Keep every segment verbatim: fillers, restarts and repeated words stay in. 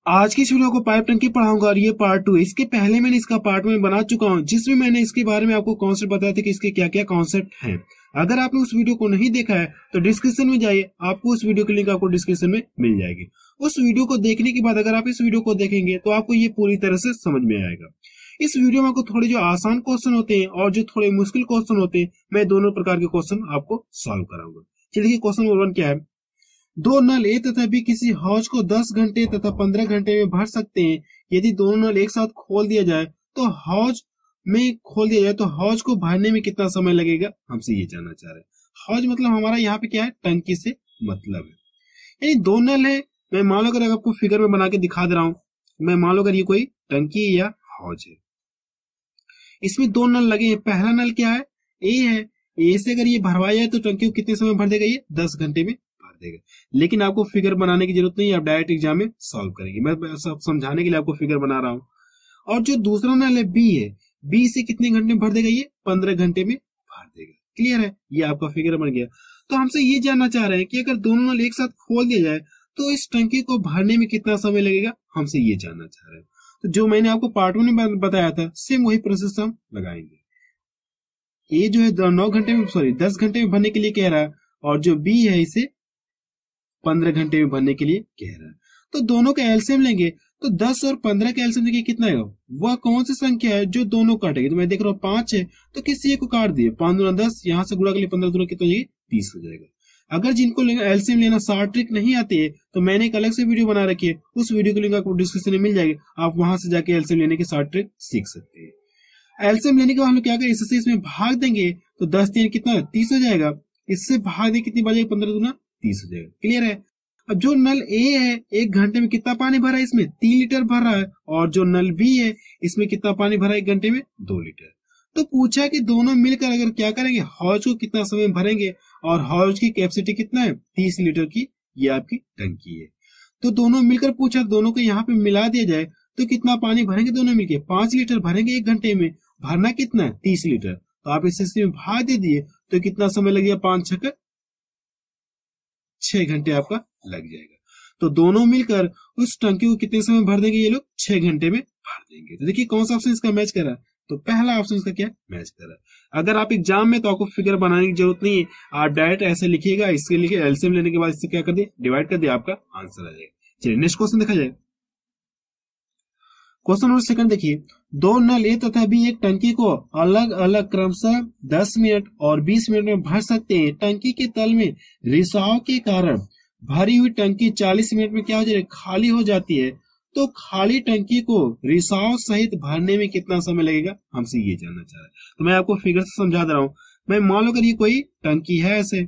आज की इस वीडियो को पाइप टंकी पढ़ाऊंगा और ये पार्ट टू। इसके पहले मैंने इसका पार्ट वन बना चुका हूँ जिसमें मैंने इसके बारे में आपको कॉन्सेप्ट बताया था कि इसके क्या क्या कॉन्सेप्ट हैं। अगर आपने उस वीडियो को नहीं देखा है तो डिस्क्रिप्शन में जाइए, आपको उस वीडियो की लिंक आपको डिस्क्रिप्शन में मिल जाएगी। उस वीडियो को देखने के बाद अगर आप इस वीडियो को देखेंगे तो आपको ये पूरी तरह से समझ में आएगा। इस वीडियो में आपको थोड़े जो आसान क्वेश्चन होते हैं और जो थोड़े मुश्किल क्वेश्चन होते हैं, मैं दोनों प्रकार के क्वेश्चन आपको सॉल्व कराऊंगा। चलिए क्वेश्चन नंबर वन क्या है। दो नल ए तथा बी किसी हौज को दस घंटे तथा पंद्रह घंटे में भर सकते हैं। यदि दोनों नल एक साथ खोल दिया जाए तो हौज में खोल दिया जाए तो हौज को भरने में कितना समय लगेगा, हमसे ये जानना चाह रहे हैं। हौज मतलब हमारा यहाँ पे क्या है, टंकी से मतलब है। यानी दो नल है, मैं मान लो अगर आपको फिगर में बना के दिखा दे रहा हूं, मैं मान लो अगर ये कोई टंकी या हौज है, इसमें दो नल लगे हैं। पहला नल क्या है, ए है। ए से अगर ये भरवाया जाए तो टंकी को कितने समय भर देगा, ये दस घंटे में भर देगा। लेकिन आपको फिगर बनाने की जरूरत नहीं है, आप डायरेक्ट एग्जाम में सॉल्व करेंगे। मैं सब समझाने के लिए आपको फिगर बना रहा हूं। और जो दूसरा नल है बी है, बी से कितने घंटे में भर देगा, ये पंद्रह घंटे में भर देगा। क्लियर है, ये आपका फिगर बन गया। तो हमसे ये जानना चाह रहे हैं कि अगर दोनों नल एक साथ खोल दिया जाए तो इस टंकी को भरने में कितना समय लगेगा, हमसे ये जानना चाह रहे हैं। तो जो मैंने आपको पार्ट वन में बताया था सेम वही प्रोसेस हम लगाएंगे। ये जो है नौ घंटे में सॉरी दस घंटे में भरने के लिए कह रहा है और जो बी है इसे पंद्रह घंटे में भरने के लिए कह रहा है। तो दोनों का एलसीएम लेंगे तो दस और पंद्रह का एलसीएम देखिए कितना है, वह कौन सी संख्या है जो दोनों काटेगी। तो मैं देख रहा हूँ पांच है तो किसी एक को काट दिए, पांच दूना दस, यहाँ से गुणा के लिए पंद्रह दूना कितना, ये तीस हो जाएगा। अगर जिनको एलसीएम लेना शार्ट ट्रिक नहीं आती है तो मैंने एक अलग से वीडियो बना रखी है, उस वीडियो की लिंक आपको डिस्क्रिप्शन में मिल जाएगी, आप वहां से जाके एलसीएम लेने की शार्ट ट्रिक सीख सकते हैं। एलसीएम लेने के बाद हम लोग क्या करें, इससे इसमें भाग देंगे तो दस तीन कितना, तीस हो जाएगा। इससे भाग देंगे कितनी बार, पंद्रह दूना तीस हो जाएगा। क्लियर है। अब जो नल ए है एक घंटे में कितना पानी भरा है, इसमें तीन लीटर भर रहा है। और जो नल बी है इसमें कितना पानी भरा है एक घंटे में, दो लीटर। तो पूछा कि दोनों मिलकर अगर क्या करेंगे, हौज को कितना समय भरेंगे, और हौज की कैपेसिटी कितना है, तीस लीटर की ये आपकी टंकी है। तो दोनों मिलकर पूछा, दोनों को यहाँ पे मिला दिया जाए तो कितना पानी भरेंगे, दोनों मिलकर पांच लीटर भरेंगे एक घंटे में। भरना कितना है, तीस लीटर। तो आप इसे भाग दे दिए तो कितना समय लगेगा, पांच छह छह घंटे आपका लग जाएगा। तो दोनों मिलकर उस टंकी को कितने समय भर देंगे, ये लोग छह घंटे में भर देंगे। तो देखिए कौन सा ऑप्शन इसका मैच कर रहा है, तो पहला ऑप्शन इसका क्या मैच कर रहा है। अगर आप एग्जाम में तो आपको फिगर बनाने की जरूरत नहीं है, आप डायरेक्ट ऐसे लिखिएगा, इसके लिए एलसीएम लेने के बाद इससे क्या कर दिए, डिवाइड कर दिया, आपका आंसर आ जाएगा। चलिए नेक्स्ट क्वेश्चन देखा जाए। क्वेश्चन नंबर सेकंड देखिए, दो नल ए तथा बी एक टंकी को अलग अलग क्रमशः दस मिनट और बीस मिनट में भर सकते हैं। टंकी के तल में रिसाव के कारण भरी हुई टंकी चालीस मिनट में क्या हो जाए, खाली हो जाती है। तो खाली टंकी को रिसाव सहित भरने में कितना समय लगेगा, हमसे ये जानना चाह रहा है। तो मैं आपको फिगर से समझा दे रहा हूं। मैं मान लो अगर ये कोई टंकी है, ऐसे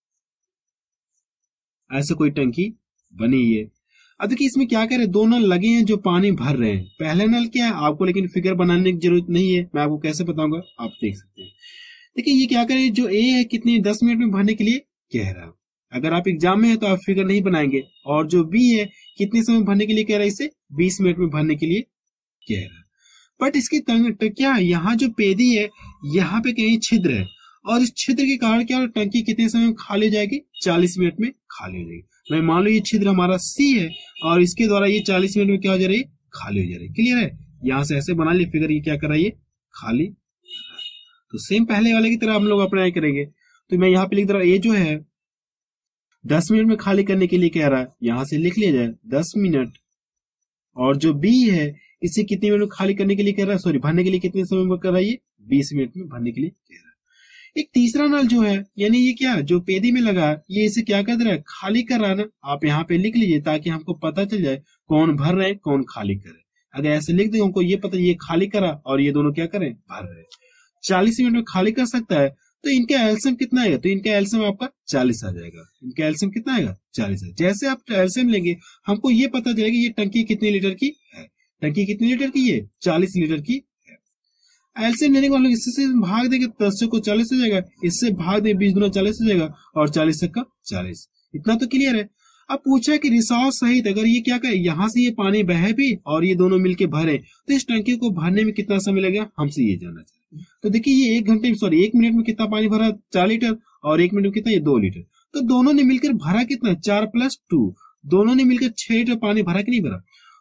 ऐसे कोई टंकी बनी है। अब देखिए इसमें क्या कह रहे हैं, दो नल लगे हैं जो पानी भर रहे हैं। पहला नल क्या है, आपको लेकिन फिगर बनाने की जरूरत नहीं है, मैं आपको कैसे बताऊंगा आप देख सकते हैं। देखिए ये क्या कह रहे हैं, जो ए है कितनी दस मिनट में भरने के लिए कह रहा है। अगर आप एग्जाम में है तो आप फिगर नहीं बनाएंगे। और जो बी है कितने समय भरने के लिए कह रहा है, इसे बीस मिनट में भरने के लिए कह रहा है। बट इसकी क्या है, यहाँ जो पेदी है यहाँ पे कहीं छिद्र है और इस छिद्र के कारण क्या टंकी कितने समय में खाली हो जाएगी, चालीस मिनट में खाली हो जाएगी। मैं मान लो ये छिद्र हमारा सी है और इसके द्वारा ये चालीस मिनट में क्या हो जा रही है, खाली हो जा रही है। क्लियर है, यहां से ऐसे बना लिया फिगर, ये क्या कर रहा है, ये खाली। तो सेम पहले वाले की तरह हम लोग अप्लाई करेंगे। तो मैं यहाँ पे लिख दे रहा हूं, ये जो है दस मिनट में खाली करने के लिए कह रहा है, यहां से लिख लिया जाए दस मिनट। और जो बी है इसे कितने मिनट में खाली करने के लिए कह रहा है, सॉरी भरने के लिए कितने समय में कर रहा है, ये बीस मिनट में भरने के लिए कह रहा है। एक तीसरा नल जो है, यानी ये क्या जो पेदी में लगा है, ये इसे क्या कर दे रहा है, खाली कर रहा है ना। आप यहाँ पे लिख लीजिए ताकि हमको पता चल जाए कौन भर रहे हैं कौन खाली करे। अगर ऐसे लिख दे हमको ये पता, ये खाली करा और ये दोनों क्या करें, भर रहे। चालीस मिनट में खाली कर सकता है। तो इनका एलसीएम कितना आएगा, तो इनका एलसीएम आपका चालीस आ जाएगा। इनका एलसीएम कितना आएगा, चालीस है। जैसे आप एलसीएम लेंगे हमको ये पता चलेगा ये टंकी कितने लीटर की है। टंकी कितने लीटर की है, चालीस लीटर की है। एलसीएम लेने के बाद इससे भाग देंगे, दस को चालीस हो जाएगा। इससे भाग दे बीस दूना चालीस हो जाएगा और चालीस का चालीस। इतना तो क्लियर है। अब पूछा कि रिसाव सहित अगर ये क्या करे, यहाँ से ये पानी बहे भी और ये दोनों मिलके भरे तो इस टंकी को भरने में कितना समय लगेगा, हमसे ये जानना चाहिए। तो देखिए ये एक घंटे सॉरी एक मिनट में कितना पानी भरा, चार लीटर, और एक मिनट में कितना, ये दो लीटर। तो दोनों ने मिलकर भरा कितना, चार प्लस टू, दोनों ने मिलकर छह लीटर पानी भरा कि नहीं भरा।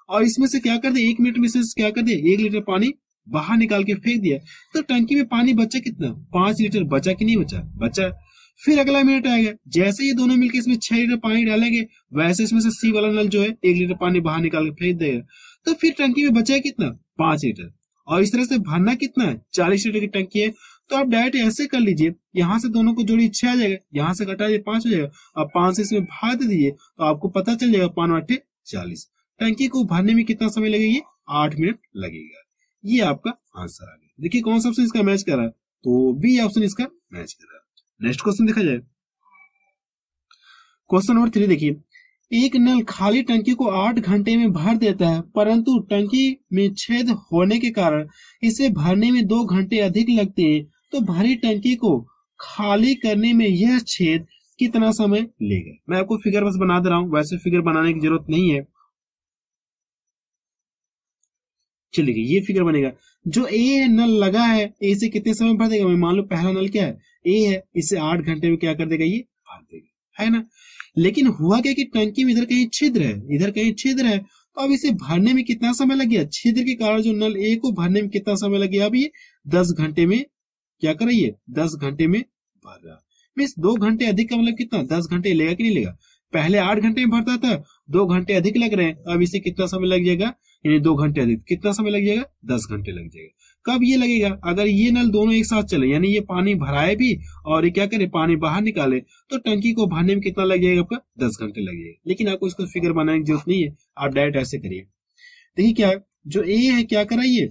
और इसमें से क्या कर दे, एक मिनट में से क्या कर दे, एक लीटर पानी बाहर निकाल के फेंक दिया, तो टंकी में पानी बचा कितना, पांच लीटर बचा कि नहीं बचा, बचा। फिर अगला मिनट आएगा, जैसे ये दोनों मिलकर इसमें छह लीटर पानी डालेंगे, वैसे इसमें से सी वाला नल जो है एक लीटर पानी बाहर निकाल के फेंक देगा, तो फिर टंकी में बचा कितना, पांच लीटर। और इस तरह से भरना कितना है, चालीस लीटर की टंकी है। तो आप डायरेक्ट ऐसे कर लीजिए, यहाँ से दोनों को जोड़ी छह आ जाएगा, यहाँ से घटा दीजिए पांच हो जाएगा, अब पांच से इसमें भाग दे दीजिए तो आपको पता चल जाएगा पांच आठे चालीस। टंकी को भरने में कितना समय लगेगा, आठ मिनट लगेगा। ये आपका आंसर आ गया। देखिए कौन सा ऑप्शन इसका मैच कर रहा है, तो बी ऑप्शन इसका मैच कर रहा है। नेक्स्ट क्वेश्चन देखा जाए, क्वेश्चन नंबर थ्री देखिए, एक नल खाली टंकी को आठ घंटे में भर देता है, परंतु टंकी में छेद होने के कारण इसे भरने में दो घंटे अधिक लगते हैं, तो भरी टंकी को खाली करने में यह छेद कितना समय लेगा। मैं आपको फिगर बस बना दे रहा हूं, वैसे फिगर बनाने की जरूरत नहीं है। चलिए ये फिगर बनेगा, जो ए नल लगा है, ए से कितने समय भर देगा, मैं मान लो पहला नल क्या है, ए है, इसे आठ घंटे में क्या कर देगा, ये भर देगा, है ना। लेकिन हुआ क्या कि टंकी में इधर कहीं छिद्र है, इधर कहीं छिद्र है, तो अब इसे भरने में कितना समय लग गया, छिद्र के कारण जो नल ए को भरने में कितना समय लग गया, अब ये दस घंटे में क्या कराइए, दस घंटे में भर रहा। मीन्स दो घंटे अधिक का मतलब कितना, दस घंटे लेगा कि नहीं लेगा। पहले आठ घंटे में भरता था, दो घंटे अधिक लग रहे हैं, अब इसे कितना समय लग जाएगा, यानी दो घंटे अधिक, कितना समय लग जाएगा, दस घंटे लग जाएगा। कब ये लगेगा, अगर ये नल दोनों एक साथ चले, यानी ये पानी भराए भी और ये क्या करे, पानी बाहर निकाले, तो टंकी को भरने में कितना लग जाएगा, आपका दस घंटे लग जाएगा। लेकिन आपको इसको फिगर बनाने की जरूरत नहीं है, आप डायरेक्ट ऐसे करिए। देखिए क्या है, जो ए है क्या कराइए,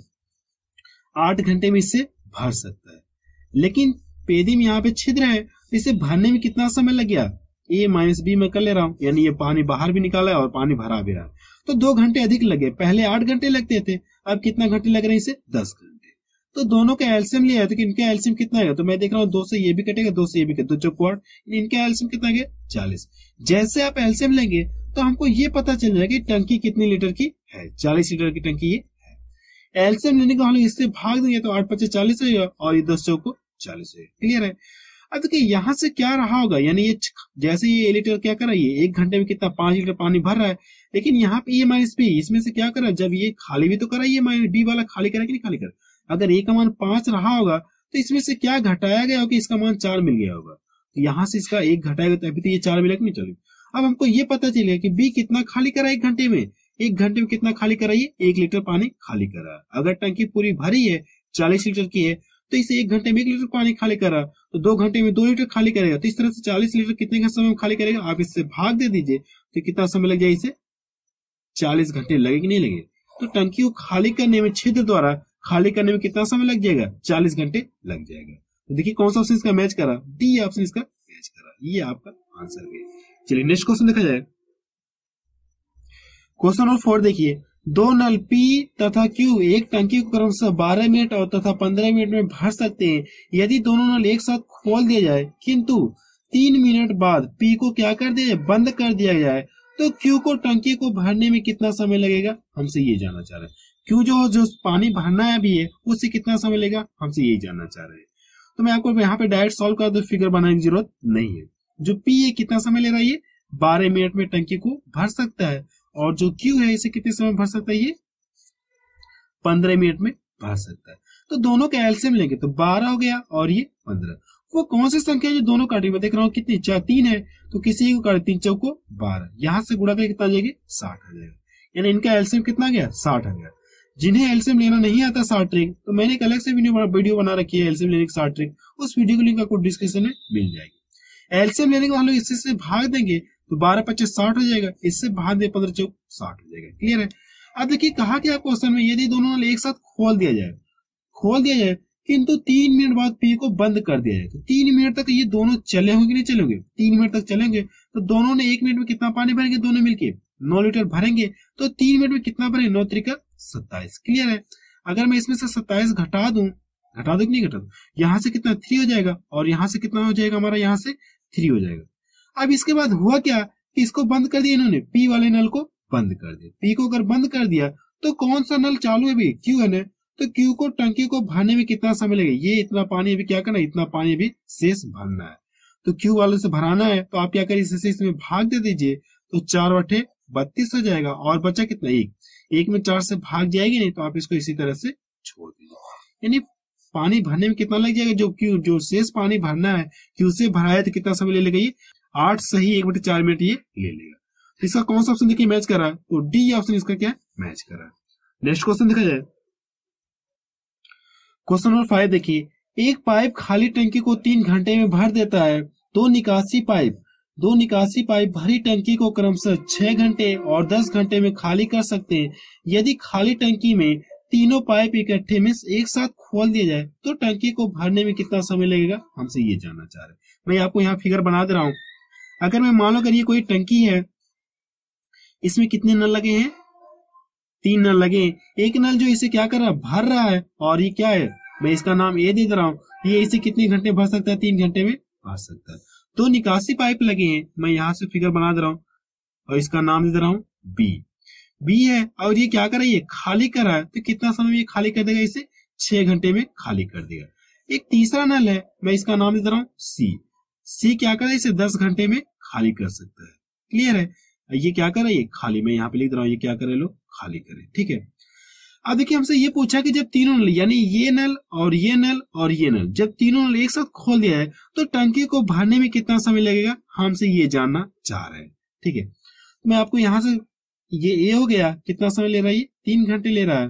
आठ घंटे में इससे भर सकता है, लेकिन पेदी में यहाँ पे छिद्र है, इसे भरने में कितना समय लग गया, ए माइनस बी में कर ले रहा हूं, यानी ये पानी बाहर भी निकाला है और पानी भरा भी रहा है, तो दो घंटे अधिक लगे। पहले आठ घंटे लगते थे, अब कितना घंटे लग रहे हैं, इसे दस घंटे। तो दोनों का एलसीएम लिया है, तो इनका एलसीएम कितना है, तो मैं देख रहा हूँ दो से ये भी कटेगा, दो से ये भी कटेगा, दो चौक आठ, इनका एलसीएम कितना है, चालीस। जैसे आप एलसीएम लेंगे तो हमको ये पता चल जाएगा कि टंकी कितनी लीटर की है, चालीस लीटर की टंकी ये है। एलसीएम लेने का हम इससे भाग देंगे तो आठ पच्चीस चालीस होगा और ये दस चौको चालीस होगा। क्लियर है। अब देखिए यहाँ से क्या रहा होगा, यानी ये जैसे ये लीटर क्या कर रहा है, ये एक घंटे में कितना पांच लीटर पानी भर रहा है, लेकिन यहाँ पे ये माइनस बी, इसमें से क्या कर रहा है, जब ये खाली भी तो कर रहा है, ये माइनस बी वाला खाली करा कि नहीं खाली कर। अगर ए का मान पांच रहा होगा तो इसमें से क्या घटाया गया होगा, इसका मान चार मिल गया होगा, तो यहाँ से इसका एक घटाएगा तो अभी तो ये चार मिलेगा नहीं। चलेगा, अब हमको ये पता चलेगा कि बी कितना खाली करा एक घंटे में, एक घंटे में कितना खाली कराइए, एक लीटर पानी खाली करा। अगर टंकी पूरी भरी है, चालीस लीटर की है, तो इसे एक घंटे में एक लीटर पानी खाली करा, तो दो घंटे में दो लीटर खाली करेगा, तो इस तरह से चालीस लीटर कितने का समय में खाली करेगा, आप इससे भाग दे दीजिए तो कितना समय लग जाए, इसे चालीस घंटे लगे कि नहीं लगे। तो टंकी को खाली करने में, छिद्र द्वारा खाली करने में कितना समय लग जाएगा, चालीस घंटे लग जाएगा। तो देखिए कौन सा ऑप्शन इसका मैच करा, डी ऑप्शन इसका मैच करा, ये आपका आंसर है। चलिए नेक्स्ट क्वेश्चन देखा जाए, क्वेश्चन नंबर फोर देखिए, दो नल पी तथा क्यू एक टंकी को क्रमशः बारह मिनट और तथा पंद्रह मिनट में भर सकते हैं। यदि दोनों नल एक साथ खोल दिया जाए किंतु तीन मिनट बाद पी को क्या कर दिया जाए, बंद कर दिया जाए, तो क्यू को टंकी को भरने में कितना समय लगेगा, हमसे ये जानना चाह रहे हैं। क्यू जो जो पानी भरना है अभी है, उससे कितना समय लगेगा, हमसे यही जानना चाह रहे हैं। तो मैं आपको यहाँ पे डायरेक्ट सॉल्व कर दो, फिगर बनाने की जरूरत नहीं है। जो पी है कितना समय ले रहा है, ये बारह मिनट में टंकी को भर सकता है, और जो क्यू है इसे कितने समय भर सकता है, ये पंद्रह मिनट में भर सकता है। तो दोनों का एलसीएम लेंगे तो बारह हो गया और ये पंद्रह। वो कौन सी संख्या है जो दोनों काटी, मैं देख रहा हूँ कितनी, चार तीन है, तो किसी को काटे, तीन चौको बारह, यहाँ से गुणा करके कितना आ जाएगा, साठ आ जाएगा। यानी इनका एलसीएम कितना गया, साठ आ गया। जिन्हें एलसीएम लेना नहीं आता साठ ट्रिक, तो मैंने एक अलग से वीडियो बना रखी है एलसीएम लेने की साठ ट्रिक, उस वीडियो की लिंक आपको डिस्क्रिप्शन में मिल जाएगी। एलसीएम लेने का हम लोग इससे भाग देंगे तो बारह पच्चीस साठ हो जाएगा, इससे भाग दे पंद्रह चौक साठ हो जाएगा। क्लियर है। अब देखिए कहा क्या क्वेश्चन में, यदि दोनों नल एक साथ खोल दिया जाए, खोल दिया जाए किंतु तीन मिनट बाद पी को बंद कर दिया जाए, तो तीन मिनट तक ये दोनों चले होंगे नहीं चलेंगे, तीन मिनट तक चलेंगे, तो दोनों ने एक मिनट में कितना पानी भरेंगे, दोनों मिलके नौ लीटर भरेंगे, तो तीन मिनट में कितना भरेंगे, नौ त्रिका सत्ताईस। क्लियर है। अगर मैं इसमें से सत्ताईस घटा दूं, घटा दूं कि नहीं घटा दूं, यहाँ से कितना थ्री हो जाएगा और यहाँ से कितना हो जाएगा हमारा, यहाँ से थ्री हो जाएगा। अब इसके बाद हुआ क्या कि इसको बंद कर दिया इन्होंने, पी वाले नल को बंद कर दिया। पी को अगर बंद कर दिया तो कौन सा नल चालू है भी, क्यू है ना, तो क्यू को टंकी को भरने में कितना समय लगेगा, ये इतना पानी अभी क्या करना है, इतना पानी अभी शेष भरना है, तो क्यू वाले से भराना है, तो आप क्या करिए, इससे इसमें भाग दे दीजिए, तो चार बटे बत्तीस हो जाएगा और बचा कितना, एक। एक में चार से भाग जाएगी नहीं, तो आप इसको इसी तरह से छोड़ दीजिए। यानी पानी भरने में कितना लग जाएगा, जो क्यू जो शेष पानी भरना है क्यू से भरा है, तो कितना समय ले लेगा ये, आठ सही एक बटे चार मिनट ये ले लेगा। तो इसका कौन सा ऑप्शन देखिए मैच कर रहा है, तो डी ऑप्शन इसका क्या मैच कर रहा है। नेक्स्ट क्वेश्चन देखा जाए, क्वेश्चन नंबर फाइव देखिए, एक पाइप खाली टंकी को तीन घंटे में भर देता है। दो निकासी पाइप दो निकासी पाइप भरी टंकी को क्रमशः छह घंटे और दस घंटे में खाली कर सकते हैं। यदि खाली टंकी में तीनों पाइप इकट्ठे में एक साथ खोल दिया जाए तो टंकी को भरने में कितना समय लगेगा, हमसे ये जानना चाह रहे हैं। मैं आपको यहाँ फिगर बना दे रहा हूं। अगर मैं मान लो अगर ये कोई टंकी है, इसमें कितने नल लगे हैं, तीन नल लगे हैं। एक नल जो इसे क्या कर रहा है, भर रहा है, और ये क्या है, मैं इसका नाम ए दे दे रहा हूं। ये इसे कितने घंटे भर सकता है, तीन घंटे में भर सकता है। दो निकासी पाइप लगे हैं, मैं यहाँ से फिगर बना दे रहा हूँ और इसका नाम दे दे रहा हूँ बी। बी है और ये क्या कर रहा है, ये खाली कर रहा है, तो कितना समय ये खाली कर देगा, इसे छह घंटे में खाली कर देगा। एक तीसरा नल है, मैं इसका नाम दे रहा हूँ सी। सी क्या कर रहा है, इसे दस घंटे में खाली कर सकता है। क्लियर है, ये क्या कर रहा है, ये खाली, मैं यहाँ पे लिख रहा हूँ, ये क्या करे, लोग खाली करें। ठीक है, अब देखिए हमसे ये पूछा कि जब तीनों नल यानी ये नल और ये नल और ये नल जब तीनों नल एक साथ खोल दिया है तो टंकी को भरने में कितना समय लगेगा, हमसे ये जानना चाह रहे हैं। ठीक है, तो मैं आपको यहां से, ये ए हो गया, कितना समय ले रहा है, ये तीन घंटे ले रहा है,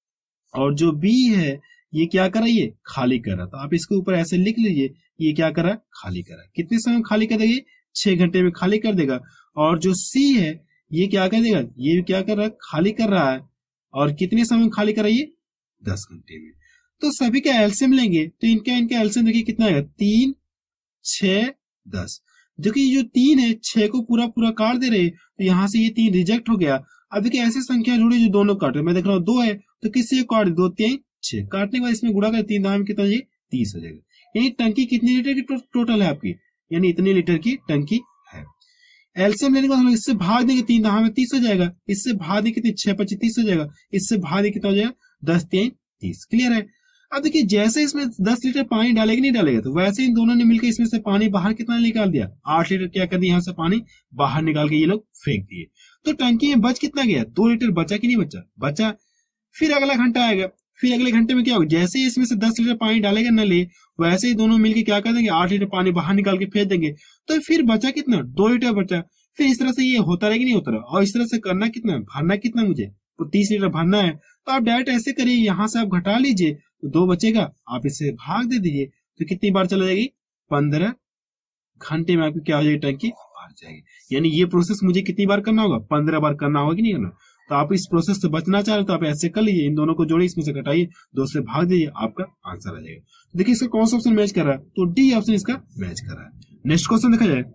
और जो बी है ये क्या कर रहा है, ये खाली कर रहा है। तो आप इसके ऊपर ऐसे लिख लीजिए, ये क्या कर रहा है, खाली कर रहा है। कितने समय खाली कर देगा, छह घंटे में खाली कर देगा। और जो सी है ये क्या कर देगा, ये क्या कर रहा है, खाली कर रहा है, और कितने समय में खाली कराइए, दस घंटे में। तो सभी का एलसीएम लेंगे तो इनका इनका एलसीएम देखिए कितना आएगा, तीन छह दस। जो कि जो तीन है, छह को पूरा पूरा काट दे रहे, तो यहाँ से ये तीन रिजेक्ट हो गया। अब देखिए ऐसी संख्या जुड़ी जो दोनों काट रहे, मैं देख रहा हूँ दो है तो किससे काट, दो तीन छह, काटने के बाद इसमें गुणा कर तीन दाम कितना, ये तीस हो जाएगा। यानी टंकी कितनी लीटर की टोटल है आपकी, यानी इतने लीटर की टंकी है। एलसीएम लेने के बाद हम इससे भाग देंगे, तीन दहा में तीस हो जाएगा, इससे भाग देंगे छह पच्चीस तीस हो जाएगा, इससे भाग देंगे कितना हो जाएगा, दस तीन तीस। क्लियर है। अब देखिए जैसे इसमें दस लीटर पानी डालेगा नहीं डालेगा, तो वैसे इन दोनों ने मिलकर इसमें से पानी बाहर कितना निकाल दिया, आठ लीटर क्या कर दिया, यहाँ से पानी बाहर निकाल के ये लोग फेंक दिए। तो टंकी में बच कितना गया, दो लीटर बचा कि नहीं बचा, बचा। फिर अगला घंटा आएगा, फिर अगले घंटे में क्या होगा, जैसे ही इसमें से दस लीटर पानी डालेगा न ले, वैसे ही दोनों मिलकर क्या कर देंगे, आठ लीटर पानी बाहर निकाल के फेंक देंगे। तो फिर बचा कितना, दो लीटर बचा। फिर इस तरह से ये होता रहेगा नहीं होता रहा, और इस तरह से करना कितना, भरना कितना मुझे, तो तीस लीटर भरना है। तो आप डायरेक्ट ऐसे करिए, यहाँ से आप घटा लीजिए तो दो बचेगा, आप इसे भाग दे दीजिए, तो कितनी बार चला जाएगी, पंद्रह घंटे में आपकी क्या हो जाएगी, टंकी भर जाएगी। यानी ये प्रोसेस मुझे कितनी बार करना होगा, पंद्रह बार करना होगा कि नहीं करना। तो आप इस प्रोसेस से बचना चाह रहे तो आप ऐसे कर लीजिए, इन दोनों को जोड़िए, इसमें से घटाइए, दो से भाग दीजिए, आपका आंसर आ जाएगा। तो देखिए इसका कौन सा ऑप्शन मैच कर रहा है, तो डी ऑप्शन इसका मैच कर रहा है। नेक्स्ट क्वेश्चन देखा जाए,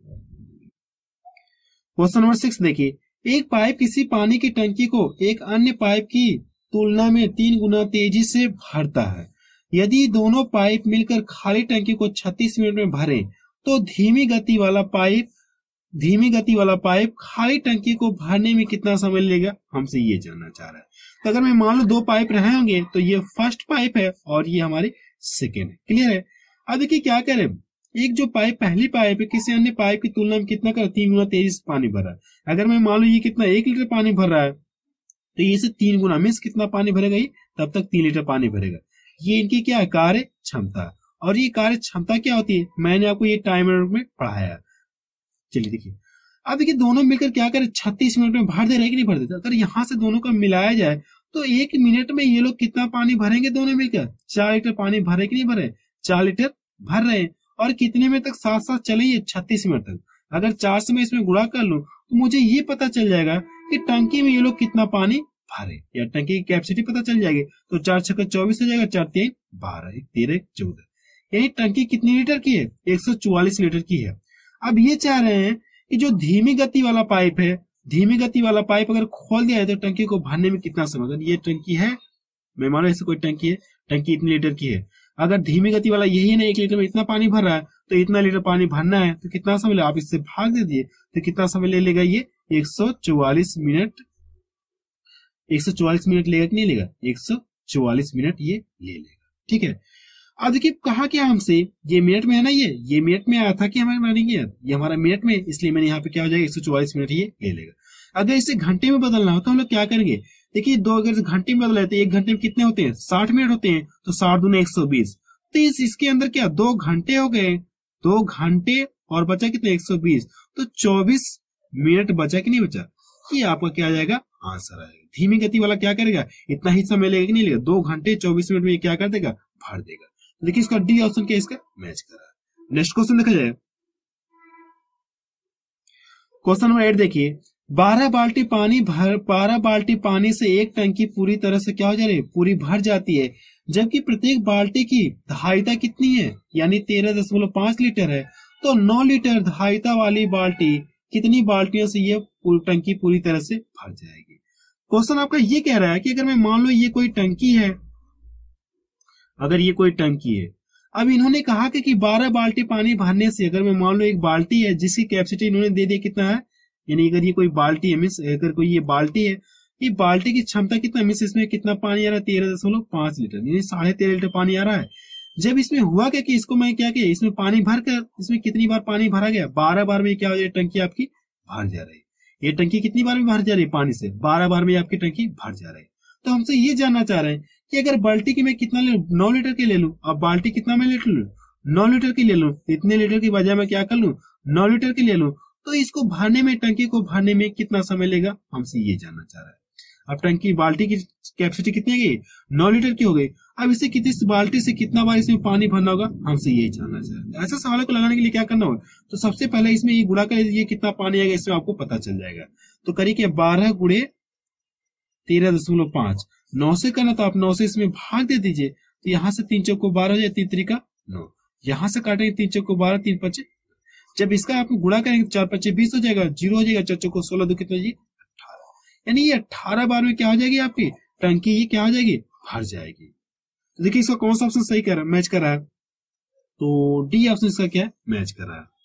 क्वेश्चन नंबर सिक्स देखिए, एक पाइप किसी पानी की टंकी को एक अन्य पाइप की तुलना में तीन गुना तेजी से भरता है। यदि दोनों पाइप मिलकर खाली टंकी को छत्तीस मिनट में भरें तो धीमी गति वाला पाइप धीमी गति वाला पाइप खाली टंकी को भरने में कितना समय लेगा, हमसे ये जानना चाह रहा है। तो अगर मैं मान लो दो पाइप रहे होंगे, तो ये फर्स्ट पाइप है और ये हमारी सेकेंड है। क्लियर है। अब देखिए क्या करें, एक जो पाइप पहली पाइप है किसी अन्य पाइप की तुलना में कितना कर, तीन गुना तेजी से पानी भर रहा है। अगर मैं मान लो ये कितना, एक लीटर पानी भर रहा है, तो ये से तीन गुना में कितना पानी भरेगा, ये तब तक तीन लीटर पानी भरेगा। ये इनकी क्या है, कार्य क्षमता। और ये कार्य क्षमता क्या होती है, मैंने आपको ये टाइमर में पढ़ाया। चलिए देखिए, अब देखिए दोनों मिलकर क्या करे, छत्तीस मिनट में भर दे रहे कि नहीं भर देते। अगर यहाँ से दोनों का मिलाया जाए तो एक मिनट में ये लोग कितना पानी भरेंगे, दोनों मिलकर चार लीटर पानी भरे कि नहीं भरे, चार लीटर भर रहे हैं। और कितने मिनट तक साथ साथ चलेंगे, छत्तीस मिनट तक। अगर चार से मैं इसमें गुणा कर लूं तो मुझे ये पता चल जाएगा कि टंकी में ये लोग कितना पानी भरे, या टंकी की कैपेसिटी पता चल जाएगी। तो चार छक्का चौबीस हो जाएगा, चार तीन बारह, एक तेरह चौदह। यानी टंकी कितनी लीटर की है, एक सौ चौवालीस लीटर की है। अब ये चाह रहे हैं कि जो धीमी गति वाला पाइप है, धीमी गति वाला पाइप अगर खोल दिया है तो टंकी को भरने में कितना समय। अगर ये टंकी है, मैं मानो ऐसे कोई टंकी है, टंकी इतनी लीटर की है, अगर धीमी गति वाला यही है ना, एक लीटर में इतना पानी भर रहा है, तो इतना लीटर पानी भरना है तो कितना समय लेगा, आप इससे भाग दे दिए तो कितना समय ले लेगा, ये एक सौ चौवालीस मिनट एक सौ चौवालीस मिनट लेगा कि नहीं लेगा, एक सौ चौवालीस मिनट ये ले लेगा। ठीक है। अब देखिए कहा क्या हमसे, ये मिनट में है ना, ये ये मिनट में आया था कि हमारे नहीं, ये हमारा मिनट में, इसलिए मैंने यहाँ पे क्या हो जाएगा, एक सौ चौवालीस मिनट ये ले लेगा। अगर इसे घंटे में बदलना हो तो हम लोग क्या करेंगे, देखिए दो अगर घंटे में बदला है तो एक घंटे में कितने होते हैं, साठ मिनट होते हैं, तो साठ दूनी एक सौ बीस। तो इस इसके अंदर क्या दो घंटे हो गए, दो घंटे और बचा कितने एक सौ बीस, तो चौबीस मिनट बचा कि नहीं बचा, ये आपका क्या आ जाएगा, आंसर आएगा। धीमी गति वाला क्या करेगा, इतना ही समय लेगा कि नहीं लेगा, दो घंटे चौबीस मिनट में क्या कर देगा, भर देगा। देखिए इसका डी ऑप्शन क्या इसका मैच कर रहा है। नेक्स्ट क्वेश्चन देखा जाए, क्वेश्चन नंबर एट देखिए, बारह बाल्टी पानी भर बारह बाल्टी पानी से एक टंकी पूरी तरह से क्या हो जा रही है, पूरी भर जाती है, जबकि प्रत्येक बाल्टी की धारिता कितनी है, यानी तेरह दशमलव पांच लीटर है। तो नौ लीटर धारिता वाली बाल्टी कितनी बाल्टियों से ये पूरी टंकी पूरी तरह से भर जाएगी। क्वेश्चन आपका ये कह रहा है कि अगर मैं मान लो ये कोई टंकी है, अगर ये कोई टंकी है, अब इन्होंने कहा कि, कि बारह बाल्टी पानी भरने से, अगर मैं मान लो एक बाल्टी है जिसकी कैपेसिटी इन्होंने दे दिया कितना है, यानी अगर ये कोई बाल्टी है, मीन्स अगर कोई ये बाल्टी है, ये बाल्टी की क्षमता कितना, मीन्स इसमें कितना पानी आ रहा है, तेरह दशमलव पांच लीटर, यानी साढ़े तेरह लीटर पानी आ रहा है। जब इसमें हुआ क्या कि इसको मैं क्या किया, इसमें पानी भर कर, इसमें कितनी बार पानी भरा गया, बारह बार में क्या हो जाए, टंकी आपकी भर जा रही है। ये टंकी कितनी बार में भर जा रही है पानी से, बारह बार में आपकी टंकी भर जा रही है। तो हमसे ये जानना चाह रहे हैं कि अगर बाल्टी की मैं कितना ले लूं, नौ लीटर की ले लूं, अब बाल्टी कितना मैं लीटर लूं, नौ लीटर की ले लूं, इतने लीटर की बजाय मैं क्या कर लूं, नौ लीटर की ले लूं, तो इसको भरने में, टंकी को भरने में कितना समय लेगा, हमसे ये जानना चाह रहा है। अब टंकी बाल्टी की कैपेसिटी कितनी है, नौ लीटर की हो गई, अब इसे कितनी बाल्टी से कितना बार इसमें पानी भरना होगा, हमसे यही जानना चाह रहा है। ऐसे सवाल को लगाने के लिए क्या करना होगा, तो सबसे पहले इसमें ये गुणा कर, ये कितना पानी आएगा इसमें आपको पता चल जाएगा। तो करिए कि बारह गुड़े तेरह दशमलव पांच, नौ से करना तो आप नौ से इसमें भाग दे दीजिए, तो यहाँ से तीन चौक को बारह हो जाए, तीन तरीका नौ, यहाँ से काटेंगे तीन चौक को बारह, तीन पच्चे, जब इसका आप गुणा करेंगे चार पच्चे बीस हो जाएगा, जीरो हो जाएगा, चार चौक को सोलह, दो कितना जी अठारह, यानी ये अठारह बार में क्या हो जाएगी आपकी टंकी, ये क्या हो जाएगी, भर जाएगी। देखिए इसका कौन सा ऑप्शन सही कर रहा है, मैच कर रहा है, तो डी ऑप्शन इसका क्या है, मैच कर रहा है।